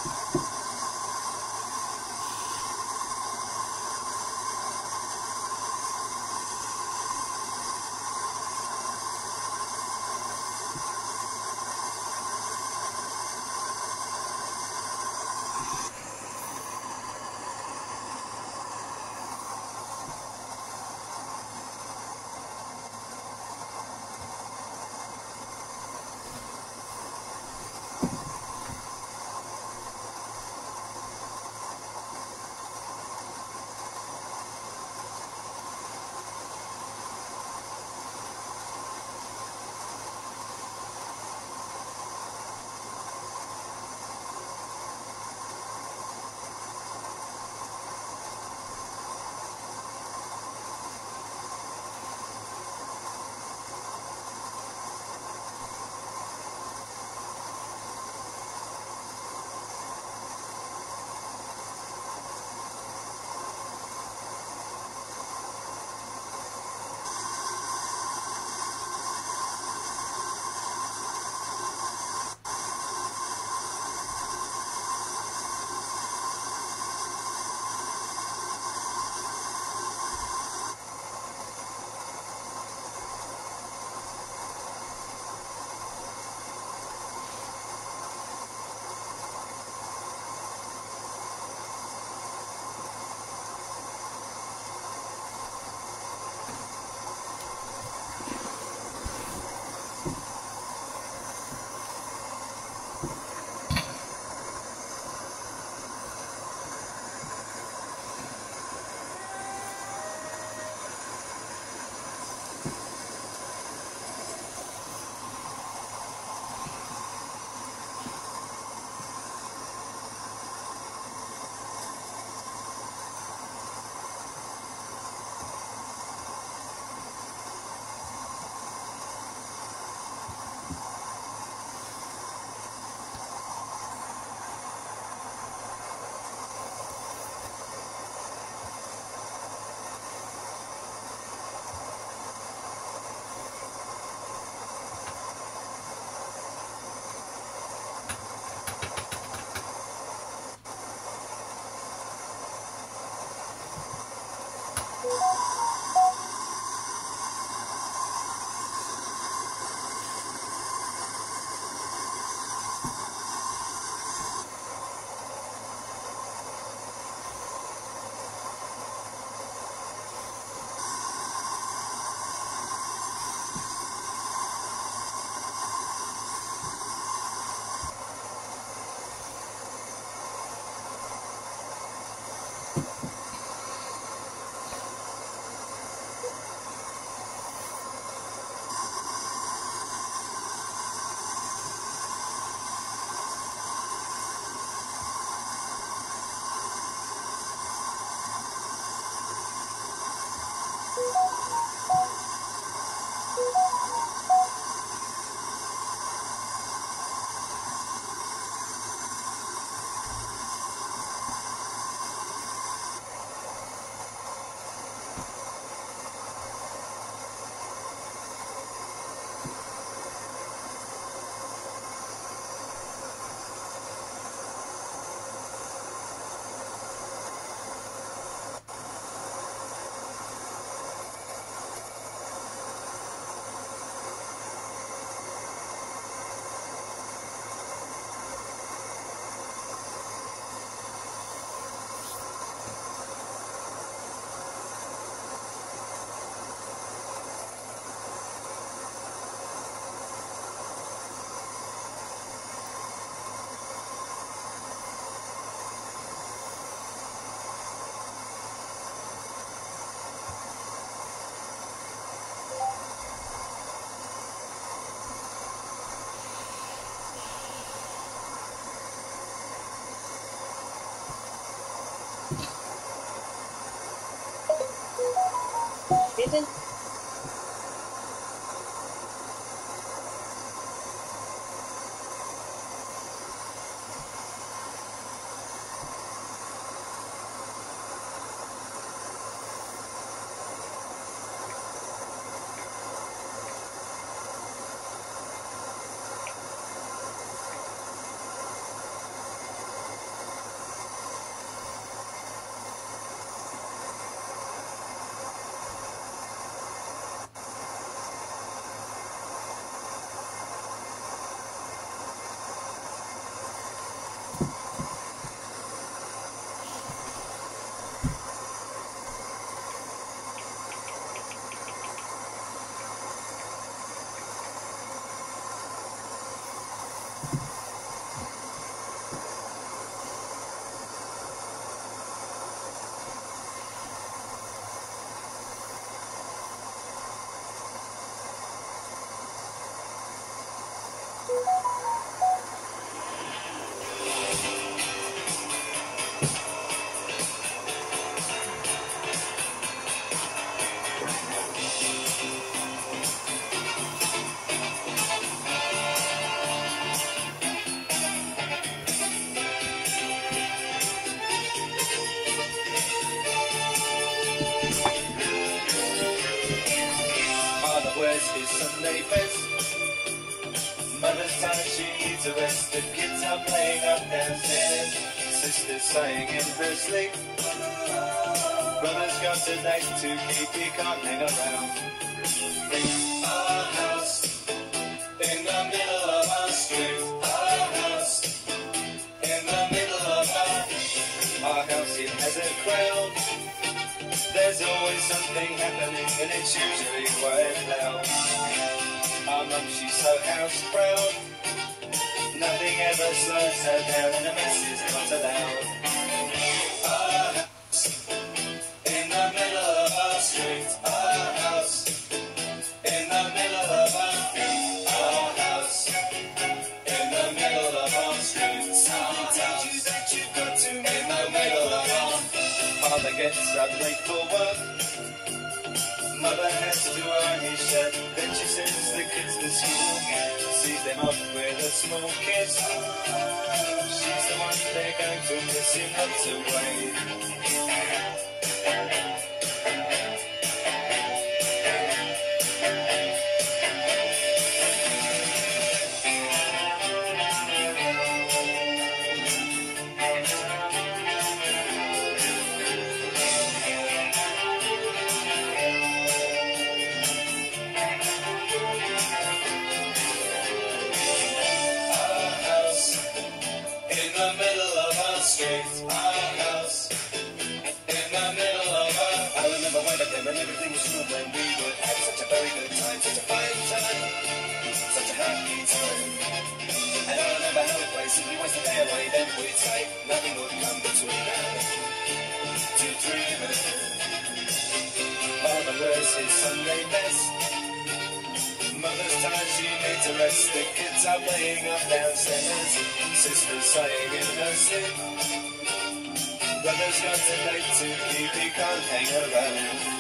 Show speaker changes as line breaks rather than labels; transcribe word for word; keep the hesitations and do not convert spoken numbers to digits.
Didn't wears his Sunday best. Mother's tired, she needs a rest. The kids are playing up downstairs. Sister's sighing in her sleep. Brother's got a date to keep, he can't hang around. Our house in the middle of our street. Our house in the middle of our Our house, it has a crowd. There's always something happening and it's usually quite loud. Our mum, she's so house proud. Nothing ever slows her down and a mess is not allowed. Our house in the middle of our street. Our house in the middle of our Our house in the middle of our street. Somebody tells you that you've got to in the middle of our Father gets up late for work. Mother has to iron his shirt. Then she sends the kids to school, sees them off with a small kiss. She's the one they're going to miss in lots of ways. In the middle of our street, our house. In the middle of our I remember when back then when everything was cool, when we would have such a very good time, such a fine time, such a happy time. And I remember how it was, if we wasted the day away, then we'd say nothing would come between us. To dream of Father wears his Sunday best. Mother's tired, she needs a rest. The kids are playing up downstairs. Sister's sighing in her sleep. Brother's got a date to keep, he can't hang around.